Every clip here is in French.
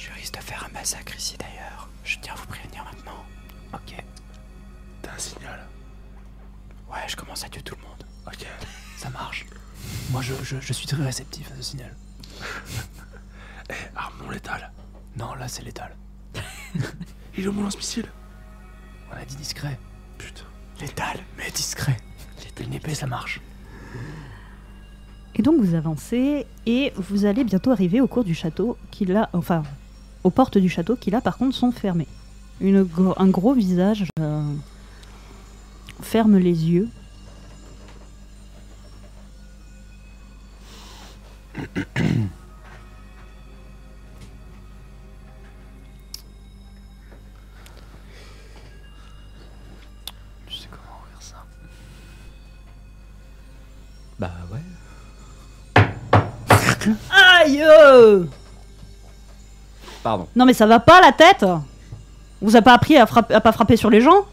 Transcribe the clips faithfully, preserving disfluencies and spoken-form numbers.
Je risque de faire un massacre ici d'ailleurs. Je tiens à vous prévenir maintenant. Ok. T'as un signal? Ouais, je commence à tuer tout le monde. Ok. Ça marche. Moi, je, je, je suis très réceptif à ce signal. Eh, hey, arme non létale. Non, là, c'est létal. Il est où mon lance-missile? On a dit discret. Putain. Létal, mais discret. Une épée, ça marche. Et donc vous avancez et vous allez bientôt arriver au cours du château qui là, enfin, aux portes du château qui là par contre sont fermées. Une gro- un gros visage euh, ferme les yeux. Je sais comment ouvrir ça. Bah ouais. Aïe euh Pardon. Non mais ça va pas la tête. Vous avez pas appris à, frapp- à pas frapper sur les gens?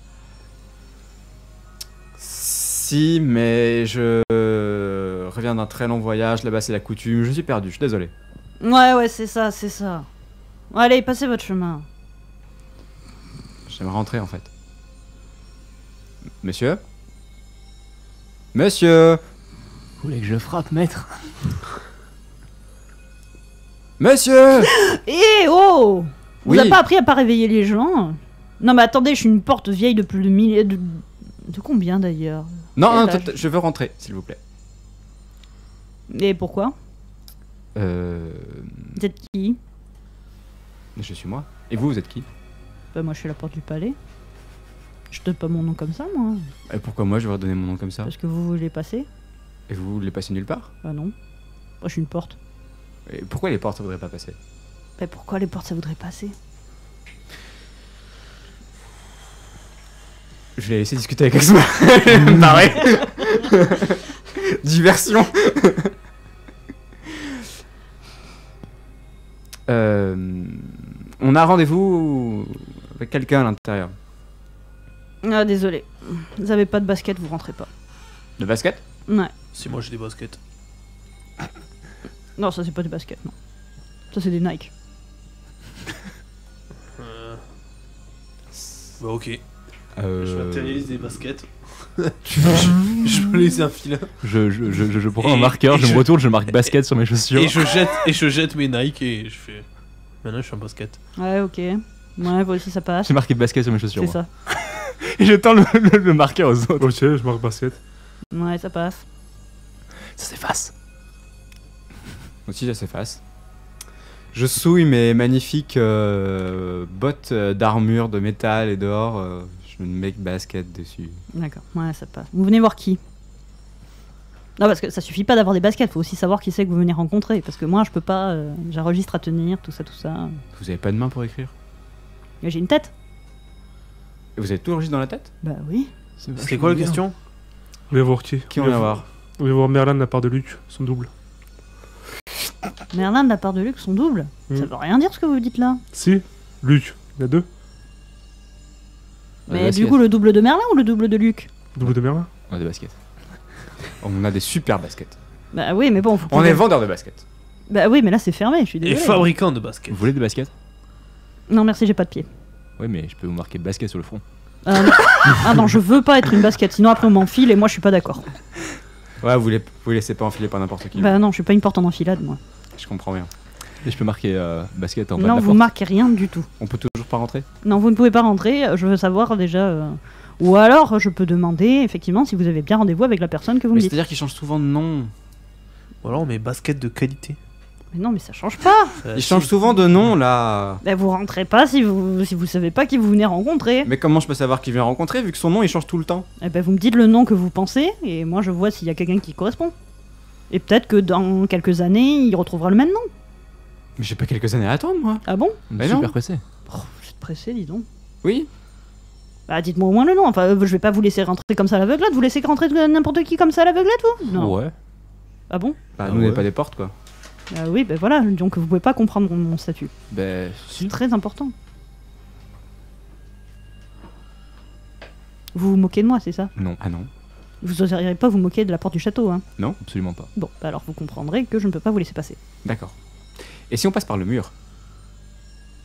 Si, mais je reviens d'un très long voyage, là-bas c'est la coutume, je suis perdu, je suis désolé. Ouais ouais c'est ça, c'est ça. Allez, passez votre chemin. J'aimerais rentrer en fait. Monsieur? Monsieur? Vous voulez que je frappe, maître? Monsieur! Eh oh! Vous Oui. avez pas appris à pas réveiller les gens? Non mais attendez, je suis une porte vieille de plus de mille... De, de combien d'ailleurs? Non, Quel non, âge? t- t- je veux rentrer, s'il vous plaît. Et pourquoi? Euh... Vous êtes qui? Je suis moi. Et vous, vous êtes qui? Bah moi je suis la porte du palais. Je donne pas mon nom comme ça moi. Et pourquoi moi je vais redonner mon nom comme ça? Parce que vous voulez passer? Et vous voulez passer nulle part? Bah non. Moi je suis une porte. Et pourquoi les portes ça voudrait pas passer? Bah pourquoi les portes ça voudrait passer? Je vais laisser discuter avec Axma. Pareil. Diversion. euh, on a rendez-vous avec quelqu'un à l'intérieur. Ah désolé. Vous avez pas de basket, vous rentrez pas. De basket? Ouais. Si moi j'ai des baskets. Non ça c'est pas des baskets non. Ça c'est des Nike. Euh... Bah ok. Euh... Je matérialise des baskets. je, je, je me les enfile. Je, je, je, je prends Et- un marqueur, et je me je- retourne, je marque basket sur mes chaussures. Et je jette et je jette mes Nike et je fais. Maintenant je suis en basket. Ouais ok. Ouais vous aussi ça passe. J'ai marqué basket sur mes chaussures. C'est moi. ça. Et je tends le, le, le marqueur aux autres. Ok, je marque basket. Ouais ça passe. Ça s'efface. Aussi, ça s'efface. Je souille mes magnifiques euh, bottes euh, d'armure de métal et d'or. euh, je mets une make basket dessus. D'accord. Ouais ça passe. Vous venez voir qui? Non parce que ça suffit pas d'avoir des baskets, faut aussi savoir qui c'est que vous venez rencontrer. Parce que moi je peux pas, euh, j'ai un registre à tenir, tout ça, tout ça. Vous avez pas de main pour écrire? Et j'ai une tête. Et vous avez tout l'enregistre dans la tête? Bah oui. C'était quoi la question? Vous voulez voir qui? Qui on va voir? Vous voulez voir Merlin de la part de Luc, son double. Merlin de la part de Luc, son double. Mm. Ça veut rien dire ce que vous dites là. Si, Luc, il y a deux. On a des Mais du baskets. coup le double de Merlin ou le double de Luc? Double de Merlin. On a des baskets. On a des super baskets. Bah oui mais bon. Vous On pouvez- est vendeur de baskets. Bah oui mais là c'est fermé, je suis Et désolée. fabricant de baskets. Vous voulez des baskets? Non merci j'ai pas de pied. Oui, mais je peux vous marquer basket sur le front. Euh, non. Ah non je veux pas être une basket, sinon après on m'enfile et moi je suis pas d'accord. Ouais, vous les, vous les laissez pas enfiler par n'importe qui. Bah non je suis pas une porte en enfilade moi. Je comprends bien. Et je peux marquer euh, basket en bas Non de la vous porte. marquez rien du tout. On peut toujours pas rentrer? Non vous ne pouvez pas rentrer, je veux savoir déjà... euh, Ou alors je peux demander effectivement si vous avez bien rendez-vous avec la personne que vous me Mais dites. c'est-à-dire qu'ils changent souvent de nom. Ou alors on met basket de qualité. Mais non mais ça change pas. Euh, Ils si. changent souvent de nom là. Bah vous rentrez pas si vous si vous savez pas qui vous venez rencontrer. Mais comment je peux savoir qui vient rencontrer vu que son nom il change tout le temps? Eh ben vous me dites le nom que vous pensez et moi je vois s'il y a quelqu'un qui correspond. Et peut-être que dans quelques années il retrouvera le même nom. Mais j'ai pas quelques années à attendre moi. Ah bon? On est Mais super non. pressé. Oh, vous êtes pressé dis donc. Oui. Bah dites-moi au moins le nom, enfin euh, je vais pas vous laisser rentrer comme ça à l'aveuglette, vous laissez rentrer n'importe qui comme ça à l'aveuglette vous? Non. Ouais. Ah bon? Bah Ah nous on n'est ouais. pas des portes quoi. Ah oui bah voilà, donc vous pouvez pas comprendre mon, mon statut. Bah C'est très important. Vous vous moquez de moi c'est ça? Non, Ah non. Vous oseriez pas vous moquer de la porte du château hein? absolument pas. Bon, bah alors vous comprendrez que je ne peux pas vous laisser passer. D'accord. Et si on passe par le mur?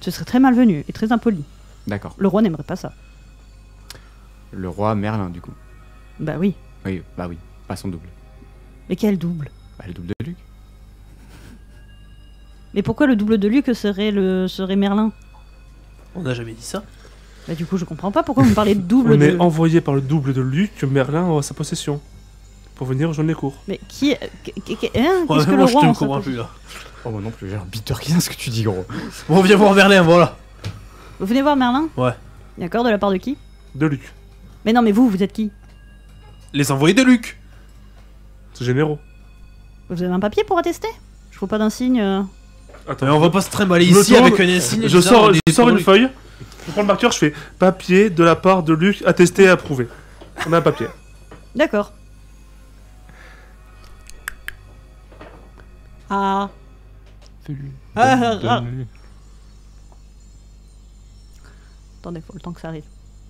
Ce serait très malvenu et très impoli. D'accord. Le roi n'aimerait pas ça. Le roi Merlin, du coup. Bah oui. Oui, bah oui, pas son double. Mais quel double? Bah, le double de Luc. Mais pourquoi le double de Luc serait, le, serait Merlin? On n'a jamais dit ça. Bah du coup, je comprends pas pourquoi vous me parlez de double On de... est envoyé par le double de Luc, Merlin à sa possession. Pour venir rejoindre les cours. Mais qui... qu- qu- qu- hein, Ouais, Qu'est-ce que moi, le je roi te en sa comprends possession plus là. Oh, moi non plus, j'ai un Peter qui ce que tu dis, gros. Bon, viens voir Merlin, voilà. Vous venez voir Merlin? Ouais. D'accord, de la part de qui? De Luc. Mais non, mais vous, vous êtes qui? Les envoyés de Luc. C'est généraux. Vous avez un papier pour attester? Je vois pas d'un signe... euh. Attends. Mais on va pas se trimballer Je me ici tourne, avec un insigne. Je bizarre, sors, on je est sors pour une Luc. feuille. Je prends le marqueur, je fais papier de la part de Luc, attesté et approuvé. On a un papier. D'accord. Ah... Fais-lui. Ah, Donne- ah. donne-lui. Attendez, faut le temps que ça arrive.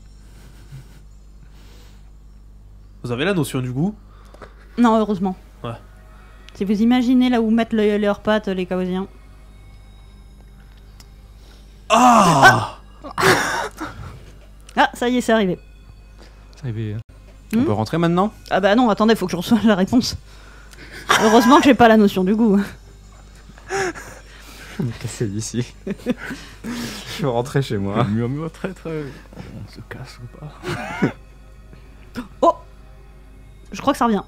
Vous avez la notion du goût? Non, heureusement. Ouais. Si vous imaginez là où mettent le- leurs pattes, les Chaosiens. Ah, Ah, ça y est, c'est arrivé. C'est arrivé. Hein. On Hmm peut rentrer maintenant? Ah bah non, attendez, faut que je reçoive la réponse. Heureusement que j'ai pas la notion du goût. Je vais me casser d'ici. Je vais rentrer chez moi. Le murmure très très. On se casse ou pas? Oh, je crois que ça revient.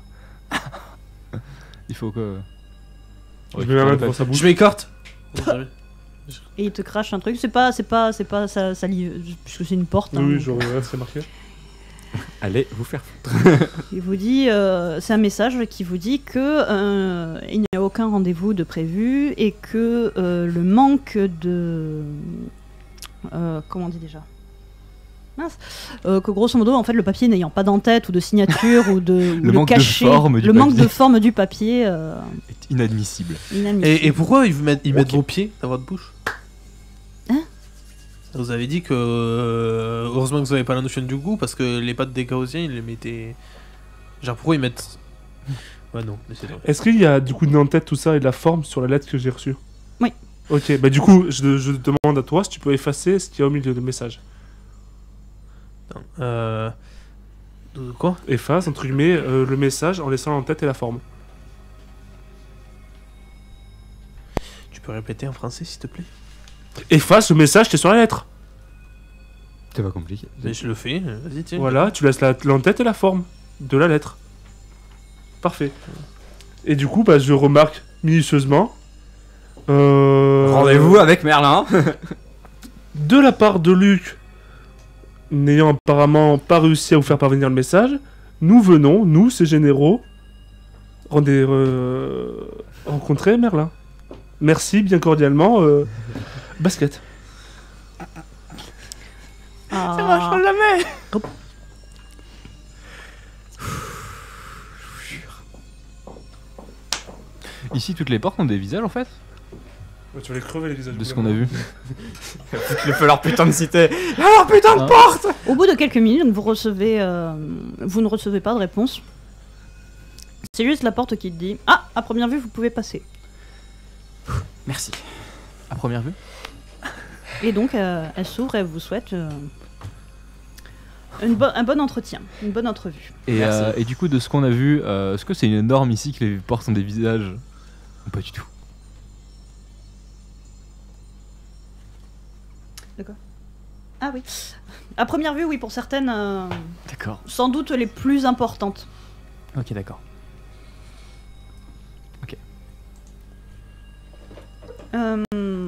Il faut que. Je mets ma main devant sa bouche. je m'écarte. Et il te crache un truc. C'est pas, c'est pas, c'est pas ça, ça livre, puisque c'est une porte. hein, Oui, oui, donc. genre, ouais, c'est marqué. Allez, vous faire. Il vous dit, euh, c'est un message qui vous dit que euh, il n'y a aucun rendez-vous de prévu et que euh, le manque de, euh, comment on dit déjà, mince, euh, que grosso modo en fait le papier n'ayant pas d'en-tête ou de signature ou de, ou Le manque de cachet, forme du le manque papier. de forme du papier, euh, Est inadmissible. inadmissible. Et, et pourquoi ils vous mettent, ils mettent Ok. vos pieds dans votre bouche? Hein? Vous avez dit que euh, heureusement que vous avez pas la notion du goût parce que les pattes des Chaosiens ils les mettaient. Genre pourquoi ils mettent. Ouais non, mais c'est vrai. Est-ce qu'il y a du coup une en-tête, tout ça et de la forme sur la lettre que j'ai reçue? Oui. Ok, bah du coup, je, je demande à toi si tu peux effacer ce qu'il y a au milieu du message. Attends, Euh. de Quoi? Efface, entre guillemets, euh, le message en laissant l'en-tête et la forme. Tu peux répéter en français s'il te plaît? Efface le message qui est sur la lettre. C'est pas compliqué. Mais je le fais, euh, vas-y tiens. Voilà, tu laisses la- l'en-tête et la forme de la lettre. Parfait. Et du coup, bah, je remarque minutieusement. euh, Rendez-vous avec Merlin. De la part de Luc, n'ayant apparemment pas réussi à vous faire parvenir le message, nous venons, nous, ces généraux, rendez, euh, rencontrer Merlin. Merci, bien cordialement, euh, Basket. Ah. la main. Ici, toutes les portes ont des visages en fait, Tu vas les crever les visages. de ce qu'on a vu. Il faut leur putain de cité. Alors putain de Ah. porte. Au bout de quelques minutes, vous recevez, euh, vous ne recevez pas de réponse. C'est juste la porte qui te dit ah, à première vue, vous pouvez passer. Merci. À première vue. Et donc, euh, elle s'ouvre et elle vous souhaite euh, une bo- un bon entretien, une bonne entrevue. Et, Merci. euh, et du coup, de ce qu'on a vu, euh, est-ce que c'est une norme ici que les portes ont des visages? Ou pas du tout? Ah oui. À première vue, oui, pour certaines, euh, D'accord. sans doute les plus importantes. Ok, d'accord. Euh,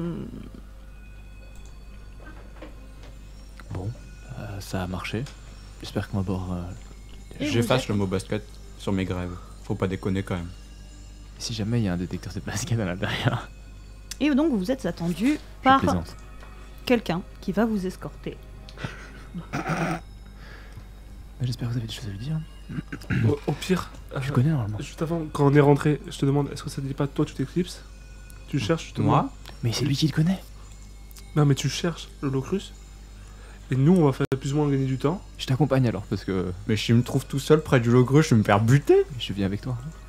Bon, euh, ça a marché. J'espère qu'on va boire. euh, Et J'efface vous le mot basket sur mes grèves. Faut pas déconner quand même. Si jamais il y a un détecteur de basket à l'intérieur. Et donc, vous êtes attendu Je par plaisante. quelqu'un qui va vous escorter. Bah, J'espère que vous avez des choses à lui dire. Au, au pire, euh, Je connais normalement. juste avant, quand on est rentré, je te demande, est-ce que ça te dit pas toi, tu t'éclipses? Tu cherches, justement. Moi Mais c'est lui qui le connaît. Non, mais tu cherches le Locrus. Et nous, on va faire plus ou moins gagner du temps. Je t'accompagne alors parce que Mais je me trouve tout seul près du logre, je vais me faire buter. je viens avec toi.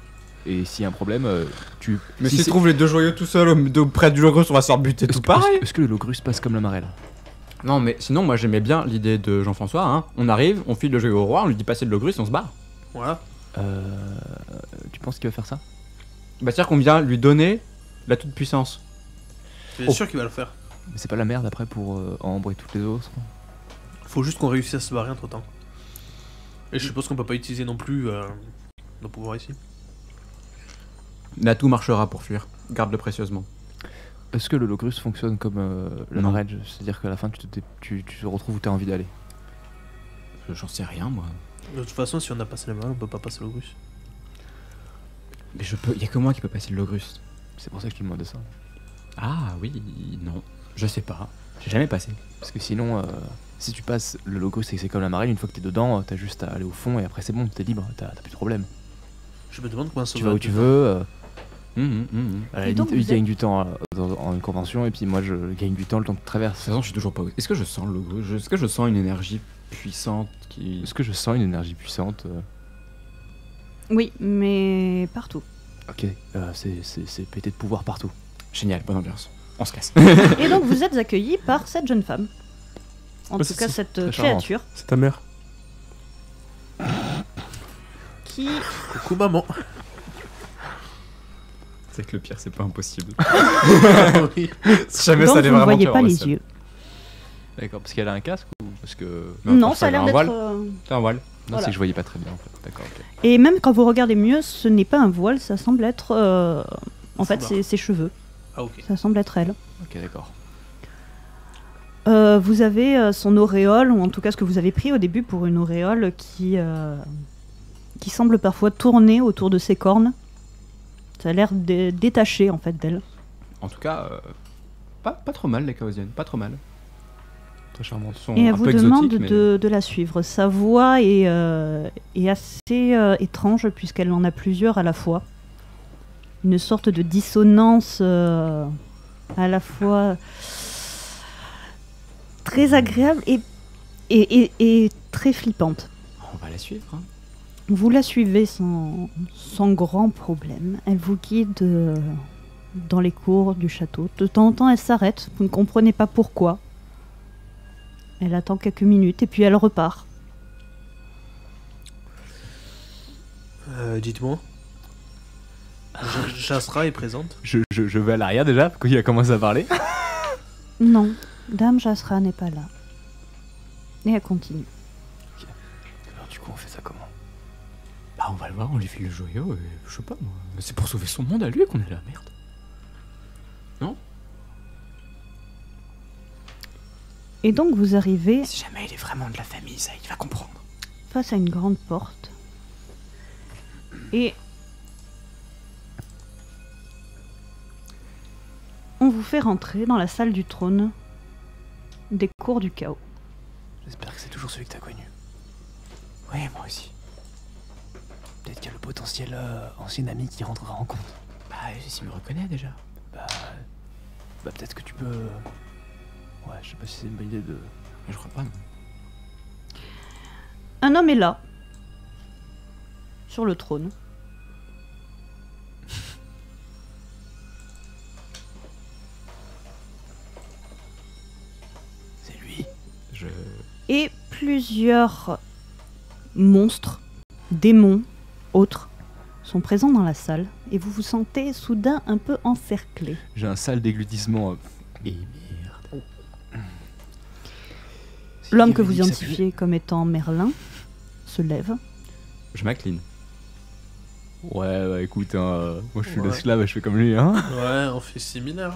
et s'il y a un problème, euh, tu. Mais si s'il c'est- trouve les deux joyaux tout seuls près du Logrus, on va se faire buter Est-ce tout que, pareil. est-ce- est-ce que le Logrus passe comme la marelle? Non, mais sinon, moi j'aimais bien l'idée de Jean-François. Hein. On arrive, on file le joyau au roi, on lui dit passer le Logrus et on se barre. Voilà. Euh, tu penses qu'il va faire ça? Bah, c'est-à-dire qu'on vient lui donner la toute-puissance. C'est Oh. sûr qu'il va le faire. Mais c'est pas la merde après pour euh, Ambre et toutes les autres? Faut juste qu'on réussisse à se barrer entre temps. Et je suppose qu'on peut pas utiliser non plus euh, nos pouvoirs ici. Natou marchera pour fuir. Garde-le précieusement. Est-ce que le Logrus fonctionne comme euh, la Non. marelle? C'est-à-dire qu'à la fin, tu te, dé- tu, tu te retrouves où tu as envie d'aller? J'en sais rien, moi. De toute façon, si on a passé la main, on peut pas passer le Logrus. Mais je peux. Y a que moi qui peux passer le Logrus. C'est pour ça que je te demande ça. Ah oui, non. Je sais pas. J'ai jamais passé. Parce que sinon, euh, si tu passes le Logrus et que c'est comme la marelle, une fois que t'es dedans, t'as juste à aller au fond et après c'est bon, t'es libre, t'as t'as plus de problème. Je me demande comment ça Tu va vas où être tu le veux, euh, Hum, hum, hum. à la Et donc, limite, eux, ils vous êtes- gagnent du temps euh, dans- en une convention et puis moi je gagne du temps le temps que tu De traverses. toute façon, je suis toujours pas. Est-ce que je sens le Logrus Je- Est-ce que je sens une énergie puissante qui. Est-ce que je sens une énergie puissante euh, Oui, mais partout. Ok, euh, c'est- c'est c'est pété de pouvoir partout. Génial, bonne ambiance. On se casse. Et donc vous êtes accueillis par cette jeune femme. En Ouais, tout c'est- cas, c'est cette très charmant. créature C'est ta mère. qui... Coucou maman. C'est que le pire, c'est pas impossible. Oui. Si jamais dont ça allait vous ne vraiment voyez tu vas pas avoir le les seum. yeux. D'accord, parce qu'elle a un casque ou parce que. Non, parce ça a qu'elle l'air un d'être... voile. euh, C'est un voile. Non, Voilà. c'est que je voyais pas très bien en fait. D'accord, ok. Et même quand vous regardez mieux, ce n'est pas un voile, ça semble être... euh, En fait, foulard. c'est ses cheveux. Ah ok. Ça semble être elle. Ok, d'accord. Euh, vous avez euh, son auréole, ou en tout cas ce que vous avez pris au début pour une auréole qui, euh, qui semble parfois tourner autour de ses cornes. Ça a l'air dé- détaché en fait d'elle. En tout cas, euh, pas, pas trop mal les chaosiennes, pas trop mal. Très charmante. Elles sont Et un elle vous peu demande exotiques, mais- de, de la suivre. Sa voix est, euh, est assez euh, étrange puisqu'elle en a plusieurs à la fois. Une sorte de dissonance euh, à la fois très agréable et, et, et- et très flippante. On va la suivre. Hein. Vous la suivez sans, sans grand problème. Elle vous guide euh, dans les cours du château. De temps en temps, elle s'arrête. Vous ne comprenez pas pourquoi. Elle attend quelques minutes et puis elle repart. Euh, Dites-moi. Ja- Jasra est présente. Je, je, je vais à l'arrière déjà, quand il a commencé à parler. Non, Dame Jasra n'est pas là. Et elle continue. Alors du coup, on fait ça comment? Bah, on va le voir, on lui file le joyau et je sais pas moi. C'est pour sauver son monde à lui qu'on est là, merde. Et donc vous arrivez Si jamais il est vraiment de la famille, ça, il va comprendre. face à une grande porte. Et on vous fait rentrer dans la salle du trône des cours du chaos. J'espère que c'est toujours celui que t'as connu. Oui, moi aussi. Peut-être qu'il y a le potentiel euh, ancien ami qui rentrera en compte. Bah, s'il me reconnaît déjà. Bah, bah peut-être que tu peux... Ouais, je sais pas si c'est une bonne idée de... Je crois pas, non. Un homme est là, sur le trône. C'est lui. Je... Et plusieurs monstres, démons, autres, sont présents dans la salle. Et vous vous sentez soudain un peu encerclé. J'ai un sale déglutissement. euh. Et merde. L'homme Il que avait vous dit ça s'appelait- identifiez comme étant Merlin se lève. Je m'incline. Ouais, bah écoute, hein, euh, moi je suis Ouais. l'esclave et je fais comme lui, hein. Ouais, on fait similaire.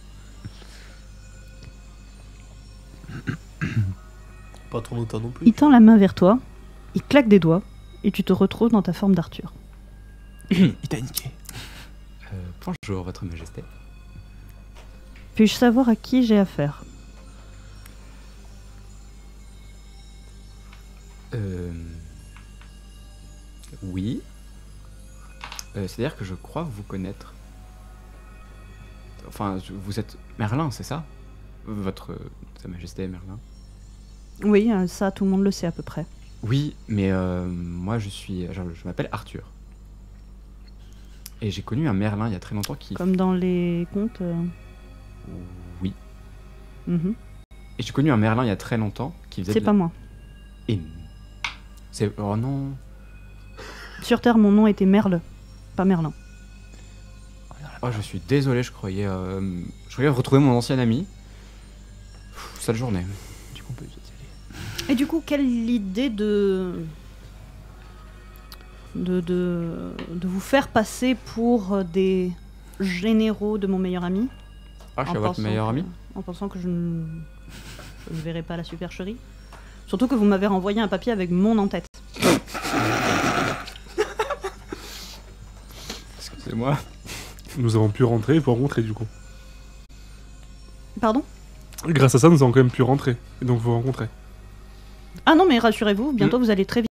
Pas trop longtemps non plus. Il tend la main vers toi, il claque des doigts, et tu te retrouves dans ta forme d'Arthur. Il t'a niqué. Euh, bonjour, votre majesté. Puis-je savoir à qui j'ai affaire? Euh... Oui. Euh, C'est-à-dire que je crois vous connaître. Enfin, je- vous êtes Merlin, c'est ça? Votre... Sa Majesté Merlin. Oui, euh, ça, tout le monde le sait à peu près. Oui, mais euh, moi je suis... genre, je m'appelle Arthur. Et j'ai connu un Merlin il y a très longtemps qui... Comme dans les contes. euh, Oui. mhm. Et j'ai connu un Merlin il y a très longtemps qui faisait... C'est de pas la- moi. Et... C'est... Oh non... Sur Terre, mon nom était Merle, pas Merlin. Oh, je suis désolé, je croyais... euh, Je croyais retrouver mon ancien ami. Pff, sale journée. Du coup, on peut y aller. Et du coup, quelle idée de... De, de, de vous faire passer pour des généraux de mon meilleur ami. Ah, je suis en votre pensant meilleur que- ami. En pensant que je ne, je ne verrai pas la supercherie. Surtout que vous m'avez renvoyé un papier avec mon en-tête. Excusez-moi. Nous avons pu rentrer et vous rencontrer du coup. Pardon? Grâce à ça, nous avons quand même pu rentrer et donc vous rencontrer. Ah non, mais rassurez-vous, bientôt vous allez très vite